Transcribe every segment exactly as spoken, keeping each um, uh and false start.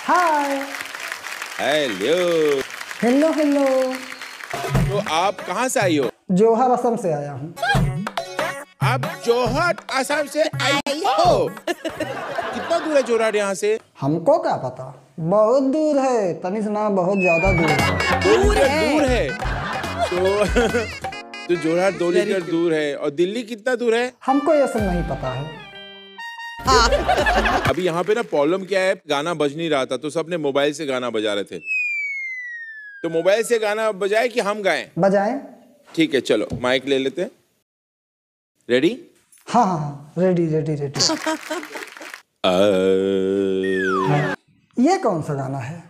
हाय। Hello. Hello hello. तो आप कहाँ से आई हो? जोहर असम से आया हूँ। आप जोहर असम से आई हो? कितना दूर है जोरहाट यहाँ से? हमको क्या पता, बहुत दूर है, तनिष ना बहुत ज्यादा दूर है। दो लीटर दूर है तो तो जोरहाट दो लीटर दूर है। और दिल्ली कितना दूर है? हमको ये सब नहीं पता है। अभी यहाँ पे ना प्रॉब्लम क्या है, गाना बज नहीं रहा था तो सबने मोबाइल से गाना बजा रहे थे। तो मोबाइल से गाना बजाए कि हम गाएं? बजाएं। ठीक है, चलो माइक ले लेते हैं। रेडी? हाँ हाँ हाँ, रेडी रेडी रेडी। ये कौन सा गाना है?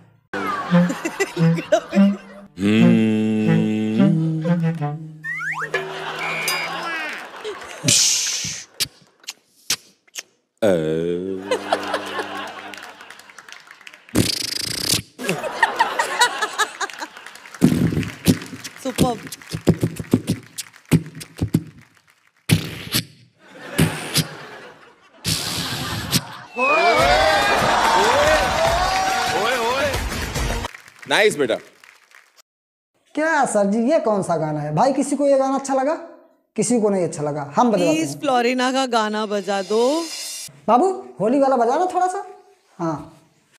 सुपर्ब। नाइस बेटा। क्या सर जी, ये कौन सा गाना है? भाई किसी को ये गाना अच्छा लगा, किसी को नहीं अच्छा लगा, हम बजाते हैं। प्लीज फ्लोरिना का गाना बजा दो। बाबू होली वाला बजाना थोड़ा सा। हाँ।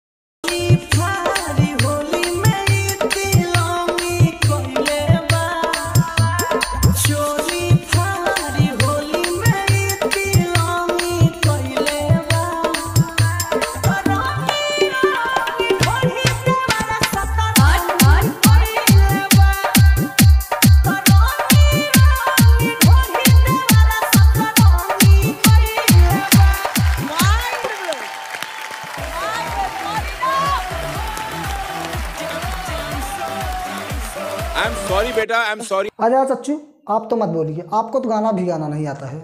आई एम सॉरी बेटा, आई एम सॉरी। आजा चच्चू, आप तो मत बोलिए, आपको तो गाना भी गाना नहीं आता है।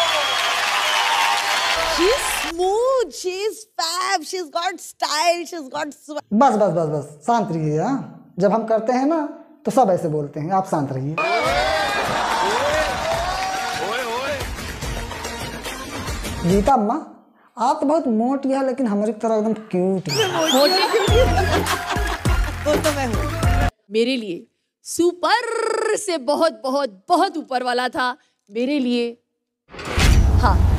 She's smooth, she's fab, she's got style, she's got swag. बस बस बस बस शांत रहिए। हाँ, जब हम करते हैं ना तो सब ऐसे बोलते हैं, आप शांत रहिए। गीता अम्मा, आप तो बहुत मोटी है लेकिन हमारी तरह एकदम क्यूट है। वो तो मैं हूँ। मेरे लिए सुपर से बहुत बहुत बहुत ऊपर वाला था मेरे लिए। हाँ